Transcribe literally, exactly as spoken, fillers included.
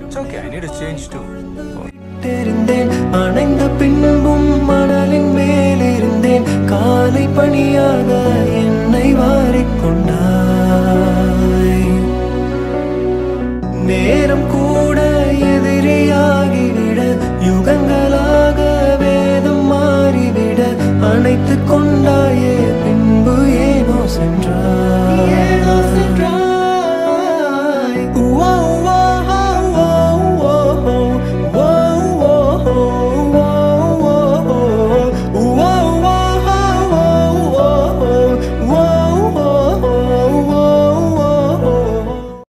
It's okay, I need to change too. அணைந்த பின்பும் மணலின் மேல் இருந்தேன் காலை பணியாக என்னை வாரிக்கொண்டாய் நேரம் கூட எதிரியாகிவிட யுகங்களாக வேதம் மாறிவிட அணைத்துக் கொண்டு